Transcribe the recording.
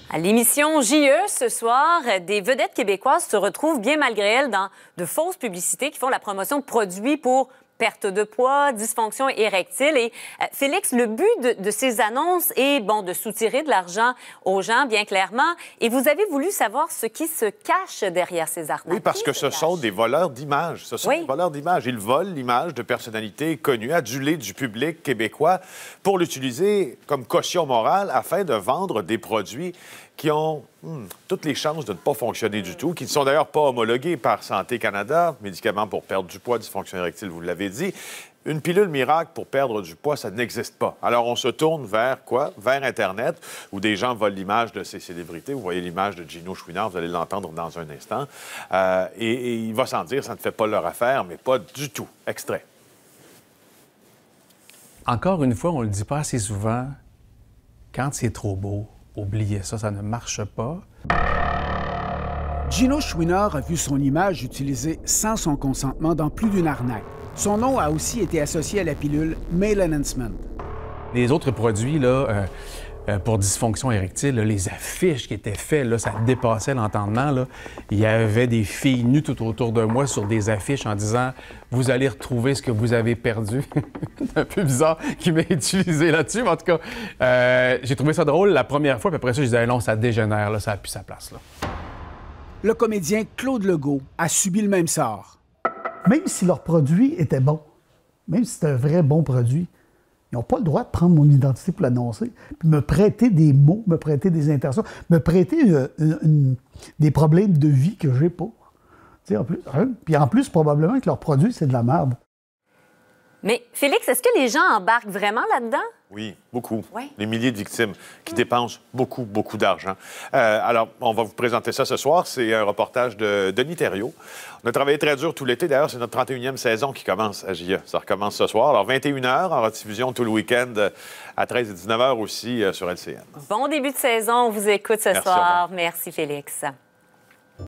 À l'émission JE ce soir, des vedettes québécoises se retrouvent bien malgré elles dans de fausses publicités qui font la promotion de produits pour perte de poids, dysfonction érectile. Et Félix, le but de ces annonces est, de soutirer de l'argent aux gens, bien clairement. Et vous avez voulu savoir ce qui se cache derrière ces arnaques. Oui, parce que ce sont des voleurs d'images. Ce sont des voleurs d'images. Ils volent l'image de personnalités connues, adulées du public québécois pour l'utiliser comme caution morale afin de vendre des produits qui ont toutes les chances de ne pas fonctionner du tout, qui ne sont d'ailleurs pas homologués par Santé Canada, médicaments pour perdre du poids, dysfonction érectile, vous l'avez dit. Une pilule miracle pour perdre du poids, ça n'existe pas. Alors, on se tourne vers quoi? Vers Internet, où des gens volent l'image de ces célébrités. Vous voyez l'image de Gino Chouinard, vous allez l'entendre dans un instant. Et il va sans dire, ça ne fait pas leur affaire, mais pas du tout. Extrait. Encore une fois, on ne le dit pas assez souvent, quand c'est trop beau, oubliez ça, ça ne marche pas. Gino Chouinard a vu son image utilisée sans son consentement dans plus d'une arnaque. Son nom a aussi été associé à la pilule Male Enhancement. Les autres produits, là, pour dysfonction érectile, là, les affiches qui étaient faites, là, ça dépassait l'entendement. Là. Il y avait des filles nues tout autour de moi sur des affiches en disant « Vous allez retrouver ce que vous avez perdu ». C'est un peu bizarre qu'il m'ait utilisé là-dessus, mais en tout cas, j'ai trouvé ça drôle la première fois, puis après ça, je disais « Non, ça dégénère, là, ça n'a plus sa place. » là. Le comédien Claude Legault a subi le même sort. Même si leur produit était bon, même si c'était un vrai bon produit, ils n'ont pas le droit de prendre mon identité pour l'annoncer, puis me prêter des mots, me prêter des intentions, me prêter des problèmes de vie que j'ai pas. Puis en plus, probablement que leur produit, c'est de la merde. Mais Félix, est-ce que les gens embarquent vraiment là-dedans? Oui, beaucoup. Oui. Les milliers de victimes qui dépensent beaucoup, beaucoup d'argent. Alors, on va vous présenter ça ce soir. C'est un reportage de Denis Thériault. On a travaillé très dur tout l'été. D'ailleurs, c'est notre 31e saison qui commence à JE. Ça recommence ce soir. Alors, 21h en rediffusion tout le week-end à 13 et 19h aussi sur LCN. Bon début de saison. On vous écoute ce soir. Merci, Félix.